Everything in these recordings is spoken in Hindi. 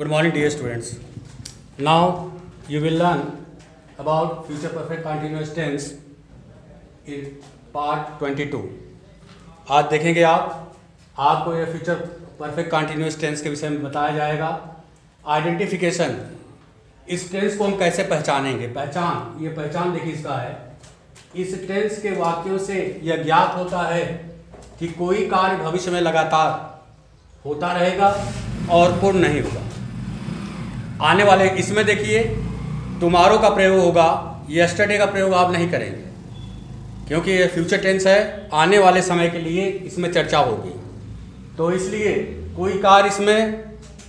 Good morning, dear students. Now you will learn about future perfect continuous tense in part 22. आज देखेंगे आपको यह फ्यूचर परफेक्ट कंटिन्यूस टेंस के विषय में बताया जाएगा। आइडेंटिफिकेशन, इस टेंस को हम कैसे पहचानेंगे। पहचान देखिए इसका है, इस टेंस के वाक्यों से यह ज्ञात होता है कि कोई कार्य भविष्य में लगातार होता रहेगा और पूर्ण नहीं होगा। आने वाले इसमें देखिए टुमारो का प्रयोग होगा, यस्टरडे का प्रयोग आप नहीं करेंगे क्योंकि ये फ्यूचर टेंस है, आने वाले समय के लिए इसमें चर्चा होगी। तो इसलिए कोई कार्य इसमें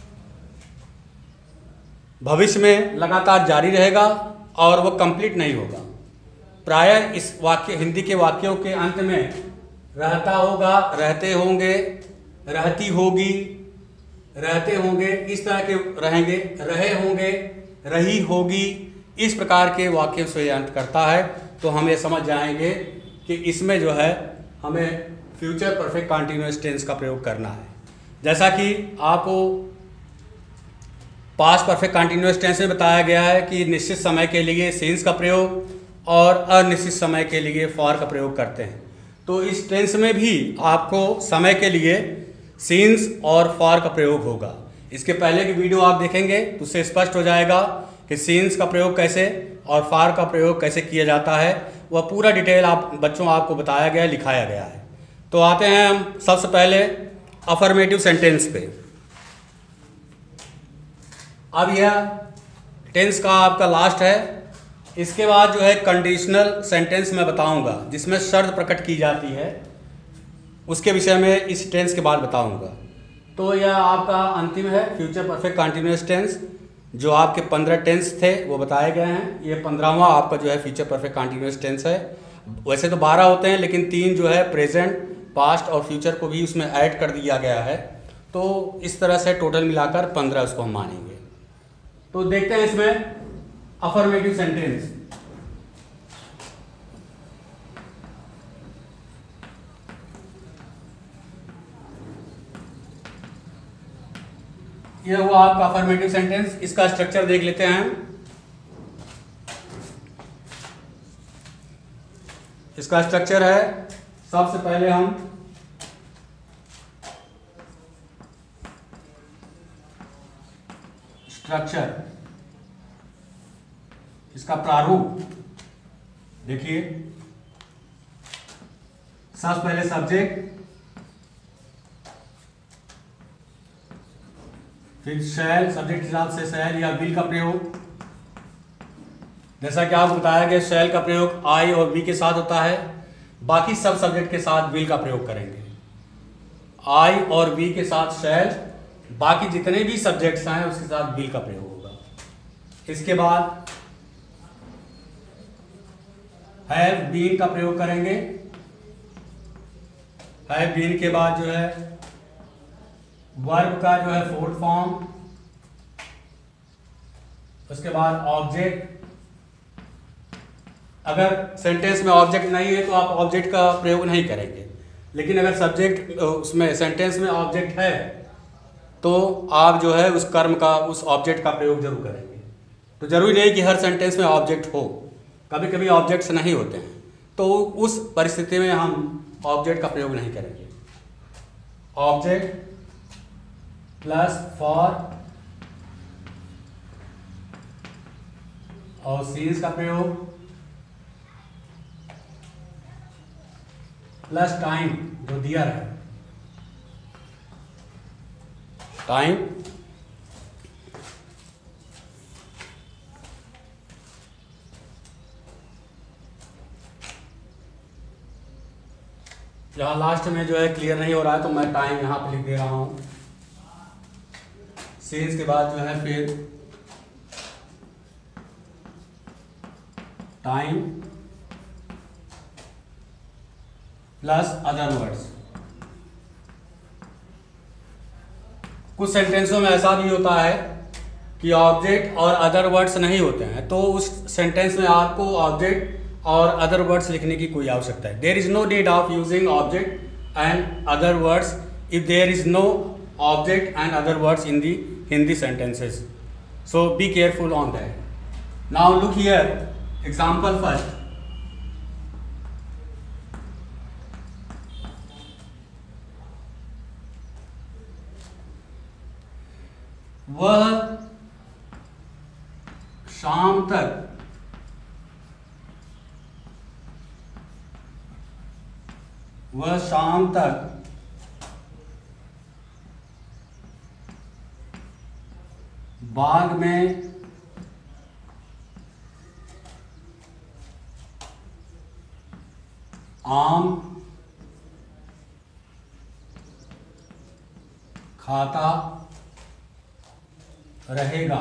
भविष्य में लगातार जारी रहेगा और वो कंप्लीट नहीं होगा। प्रायः इस वाक्य हिंदी के वाक्यों के अंत में रहता होगा, रहते होंगे, रहती होगी, रहते होंगे, इस तरह के रहेंगे, रहे होंगे, रही होगी, इस प्रकार के वाक्यों से अंत करता है। तो हम ये समझ जाएंगे कि इसमें जो है हमें फ्यूचर परफेक्ट कंटिन्यूअस टेंस का प्रयोग करना है। जैसा कि आपको पास्ट परफेक्ट कंटिन्यूअस टेंस में बताया गया है कि निश्चित समय के लिए सिंस का प्रयोग और अनिश्चित समय के लिए फॉर का प्रयोग करते हैं। तो इस टेंस में भी आपको समय के लिए सिंस और फॉर का प्रयोग होगा। इसके पहले की वीडियो आप देखेंगे तो उससे स्पष्ट हो जाएगा कि सिंस का प्रयोग कैसे और फॉर का प्रयोग कैसे किया जाता है। वह पूरा डिटेल आपको बताया गया है, लिखाया गया है। तो आते हैं हम सबसे पहले अफर्मेटिव सेंटेंस पे। अब यह टेंस का आपका लास्ट है। इसके बाद जो है कंडीशनल सेंटेंस मैं बताऊंगा जिसमें शर्त प्रकट की जाती है, उसके विषय में इस टेंस के बाद बताऊंगा। तो यह आपका अंतिम है फ्यूचर परफेक्ट कंटिन्यूअस टेंस। जो आपके 15 टेंस थे वो बताए गए हैं, ये 15वां आपका जो है फ्यूचर परफेक्ट कंटिन्यूअस टेंस है। वैसे तो 12 होते हैं लेकिन 3 जो है प्रेजेंट, पास्ट और फ्यूचर को भी उसमें ऐड कर दिया गया है। तो इस तरह से टोटल मिलाकर 15 उसको हम मानेंगे। तो देखते हैं इसमें अफर्मेटिव सेंटेंस। यह हुआ आपका अफर्मेटिव सेंटेंस। इसका स्ट्रक्चर देख लेते हैं। इसका स्ट्रक्चर है, सबसे पहले हम स्ट्रक्चर, इसका प्रारूप देखिए। सबसे पहले सब्जेक्ट, फिर शैल, सब्जेक्ट के हिसाब से शैल या विल का प्रयोग। जैसा कि आपको बताया गया शैल का प्रयोग आई और वी के साथ होता है, बाकी सब सब्जेक्ट के साथ विल का प्रयोग करेंगे। आई और वी के साथ शैल, बाकी जितने भी सब्जेक्ट्स हैं उसके साथ विल का प्रयोग होगा। इसके बाद हैव बीन का प्रयोग करेंगे। हैव बीन के बाद जो है वर्ब का जो है फोर्थ फॉर्म, उसके बाद ऑब्जेक्ट। अगर सेंटेंस में ऑब्जेक्ट नहीं है तो आप ऑब्जेक्ट का प्रयोग नहीं करेंगे, लेकिन अगर सब्जेक्ट उसमें सेंटेंस में ऑब्जेक्ट है तो आप जो है उस कर्म का, उस ऑब्जेक्ट का प्रयोग जरूर करेंगे। तो जरूरी नहीं कि हर सेंटेंस में ऑब्जेक्ट हो, कभी कभी ऑब्जेक्ट्स नहीं होते हैं, तो उस परिस्थिति में हम ऑब्जेक्ट का प्रयोग नहीं करेंगे। ऑब्जेक्ट प्लस फॉर और सीन्स का प्रयोग प्लस टाइम जो दिया है, टाइम। यहाँ लास्ट में जो है क्लियर नहीं हो रहा है तो मैं टाइम यहाँ पे लिख दे रहा हूँ। सीन्स के बाद जो है फिर टाइम प्लस अदर वर्ड्स। कुछ सेंटेंसों में ऐसा भी होता है कि ऑब्जेक्ट और अदर वर्ड्स नहीं होते हैं, तो उस सेंटेंस में आपको ऑब्जेक्ट और अदर वर्ड्स लिखने की कोई आवश्यकता है। There is no need of using object and other words if there is no object and other words in the Hindi sentences. So be careful on that. Now look here, example first. वह शाम तक बाग में आम खाता रहेगा।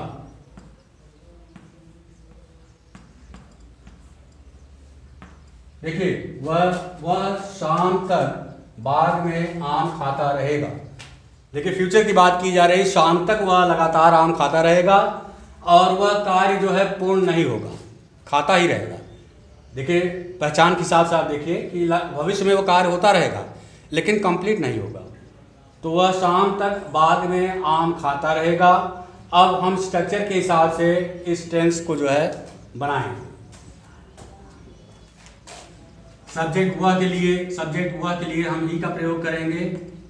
देखिए, वह शाम तक बाग में आम खाता रहेगा। देखिए, फ्यूचर की बात की जा रही, शाम तक वह लगातार आम खाता रहेगा और वह कार्य जो है पूर्ण नहीं होगा, खाता ही रहेगा। देखिए, पहचान के हिसाब से आप देखिए कि भविष्य में वो कार्य होता रहेगा लेकिन कंप्लीट नहीं होगा। तो वह शाम तक बाग में आम खाता रहेगा। अब हम स्ट्रक्चर के हिसाब से इस टेंस को जो है बनाएंगे। सब्जेक्ट हुआ के लिए हम ही का प्रयोग करेंगे।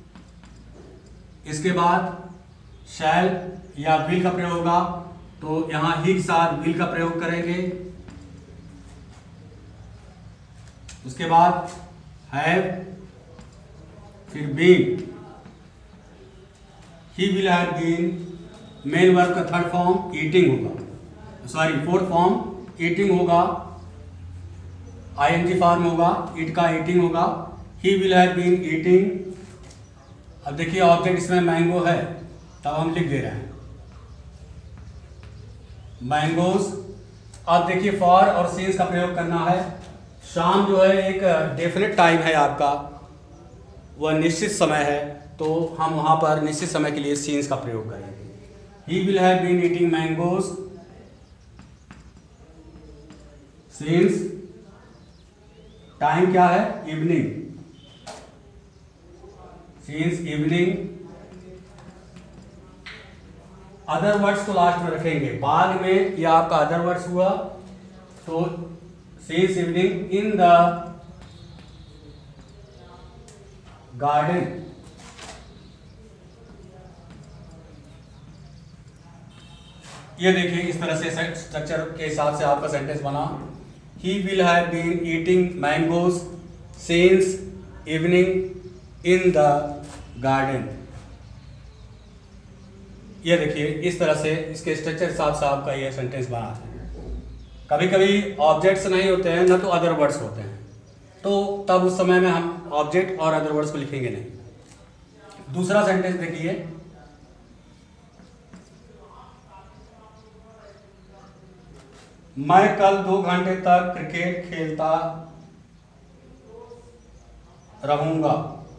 इसके बाद शैल या विल का प्रयोग होगा, तो यहां ही के साथ विल का प्रयोग करेंगे। उसके बाद हैव, फिर been, he will have been. Main verb का थर्ड फॉर्म ईटिंग होगा, फोर्थ फॉर्म ईटिंग होगा, आईएनजी फॉर्म होगा, इट का ईटिंग होगा। He will have been eating. अब देखिए, ऑब्जेक्ट इसमें मैंगो है, तब हम लिख दे रहे हैं मैंगोज। अब देखिए, फॉर और सिंस का प्रयोग करना है। शाम जो है एक डेफिनेट टाइम है आपका, वह निश्चित समय है, तो हम वहां पर निश्चित समय के लिए सिंस का प्रयोग करेंगे। He will have been eating mangoes since time क्या है, evening, since evening। Other words को लास्ट में रखेंगे। बाग में यह आपका अदर वर्ड्स हुआ, तो since evening in the garden। ये देखिए, इस तरह से स्ट्रक्चर के हिसाब से आपका सेंटेंस बना। He will have been eating mangoes since evening in the garden. ये देखिए, इस तरह से इसके स्ट्रक्चर हिसाब से आपका ये सेंटेंस बना है। कभी कभी ऑब्जेक्ट्स नहीं होते हैं, न तो अदर वर्ड्स होते हैं, तो तब उस समय में हम ऑब्जेक्ट और अदर वर्ड्स को लिखेंगे नहीं। दूसरा सेंटेंस देखिए, मैं कल 2 घंटे तक क्रिकेट खेलता रहूंगा।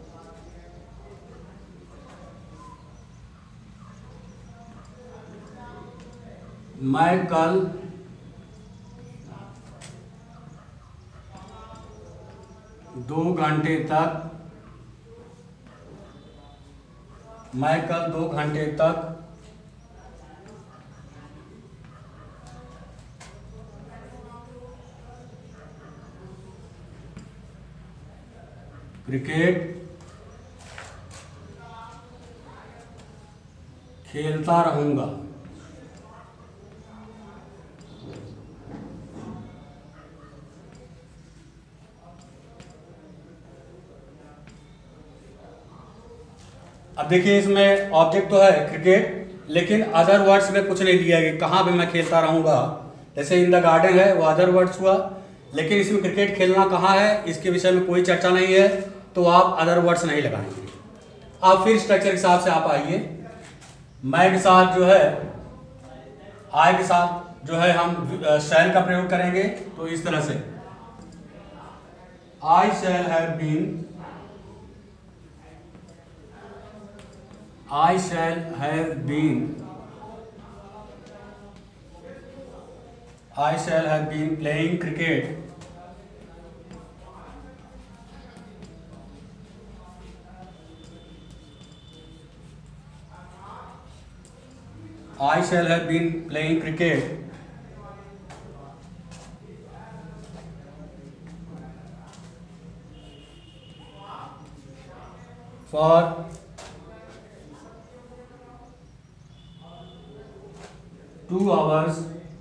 मैं कल 2 घंटे तक क्रिकेट खेलता रहूंगा। अब देखिए, इसमें ऑब्जेक्ट तो है क्रिकेट, लेकिन अदर वर्ड्स में कुछ नहीं दिया गया कहाँ पे मैं खेलता रहूंगा। जैसे इन द गार्डन है, वो अदर वर्ड्स हुआ, लेकिन इसमें क्रिकेट खेलना कहाँ है इसके विषय में कोई चर्चा नहीं है, तो आप अदर वर्ड्स नहीं लगाएंगे। अब फिर स्ट्रक्चर के हिसाब से आप आइए। मैं के साथ जो है, आई के साथ जो है हम शैल का प्रयोग करेंगे। तो इस तरह से I shall have been, I shall have been playing cricket I shall have been playing cricket for 2 hours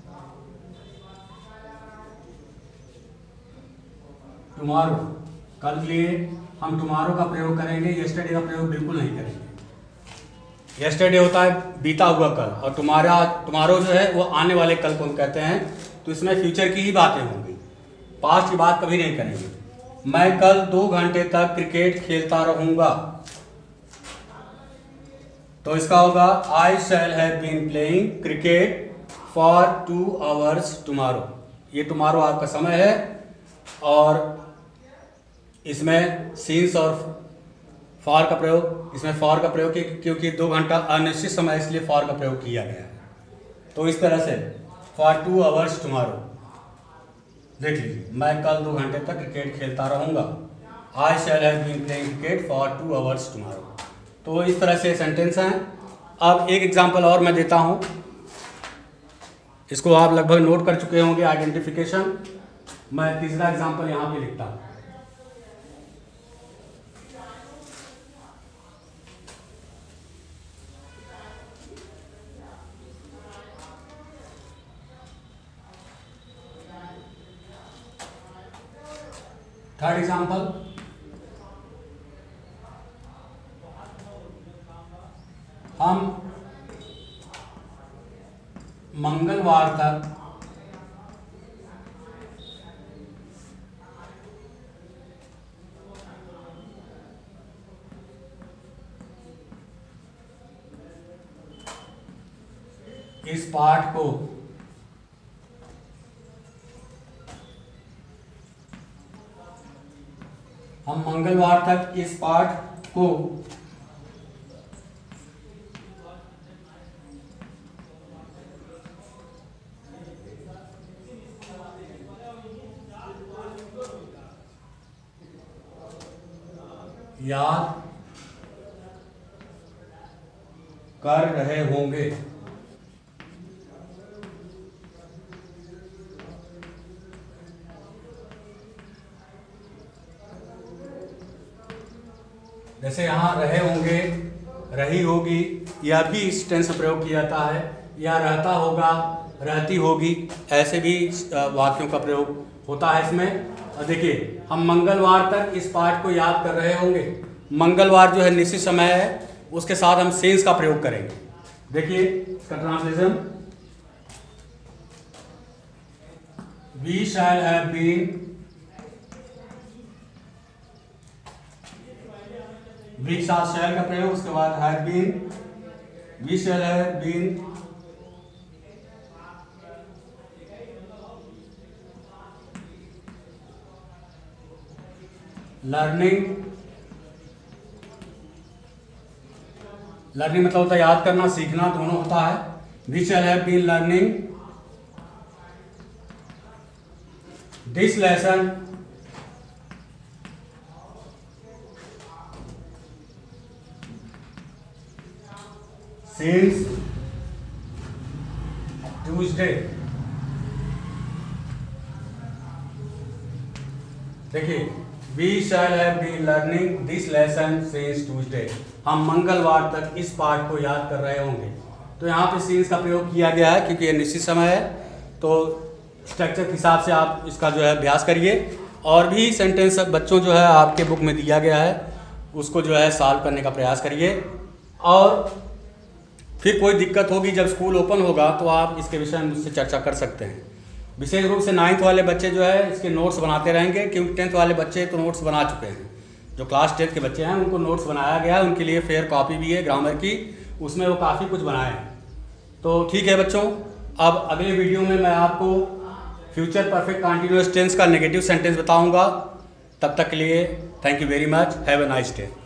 tomorrow। कल के लिए हम टुमारो का प्रयोग करेंगे, यस्टरडे का प्रयोग बिल्कुल नहीं करेंगे। यस्टरडे होता है बीता हुआ कल, और टुमारो जो है वो आने वाले कल को हम कहते हैं, तो इसमें फ्यूचर की ही बातें होंगी, पास्ट की बात कभी नहीं करेंगे। मैं कल 2 घंटे तक क्रिकेट खेलता रहूंगा, तो इसका होगा I shall have been playing cricket for 2 hours tomorrow. ये टुमारो आपका समय है, और इसमें सीन्स और फॉर का प्रयोग, इसमें फॉर का प्रयोग क्योंकि 2 घंटा अनिश्चित समय, इसलिए फॉर का प्रयोग किया गया है। तो इस तरह से फॉर 2 hours टुमारो देख लीजिए, मैं कल 2 घंटे तक क्रिकेट खेलता रहूंगा। I shall have been playing cricket for 2 hours tomorrow. तो इस तरह से सेंटेंस हैं। अब एक एग्जांपल और मैं देता हूं, इसको आप लगभग नोट कर चुके होंगे, आइडेंटिफिकेशन। मैं तीसरा एग्जांपल यहां पे लिखता हूं। थर्ड एग्जांपल, हम मंगलवार तक इस पाठ को याद कर रहे होंगे। जैसे यहाँ रहे होंगे, रही होगी, यह भी इस टेंस में प्रयोग किया जाता है, या रहता होगा, रहती होगी, ऐसे भी वाक्यों का प्रयोग होता है इसमें। और देखिए, हम मंगलवार तक इस पाठ को याद कर रहे होंगे। मंगलवार जो है निश्चित समय है, उसके साथ हम सेंस का प्रयोग करेंगे। देखिए इसका translation, we shall have been, we साथ शैल का प्रयोग, उसके बाद have been, we shall have been learning. Learning मतलब होता है याद करना, सीखना, दोनों होता है। We shall have been learning this lesson since Tuesday. देखिए, we shall have been learning this lesson since Tuesday. हम मंगलवार तक इस पाठ को याद कर रहे होंगे। तो यहाँ पे सिंस का प्रयोग किया गया है क्योंकि ये निश्चित समय है। तो स्ट्रक्चर के हिसाब से आप इसका जो है अभ्यास करिए, और भी सेंटेंस बच्चों जो है आपके बुक में दिया गया है उसको जो है सॉल्व करने का प्रयास करिए। और फिर कोई दिक्कत होगी जब स्कूल ओपन होगा तो आप इसके विषय में मुझसे चर्चा कर सकते हैं। विशेष रूप से 9th वाले बच्चे जो है इसके नोट्स बनाते रहेंगे, क्योंकि 10th वाले बच्चे तो नोट्स बना चुके हैं। जो क्लास 10th के बच्चे हैं उनको नोट्स बनाया गया है, उनके लिए फेयर कॉपी भी है ग्रामर की, उसमें वो काफ़ी कुछ बनाए हैं। तो ठीक है बच्चों, अब अगले वीडियो में मैं आपको फ्यूचर परफेक्ट कंटीन्यूअस टेंस का नेगेटिव सेंटेंस बताऊँगा। तब तक के लिए thank you very much, have a nice day.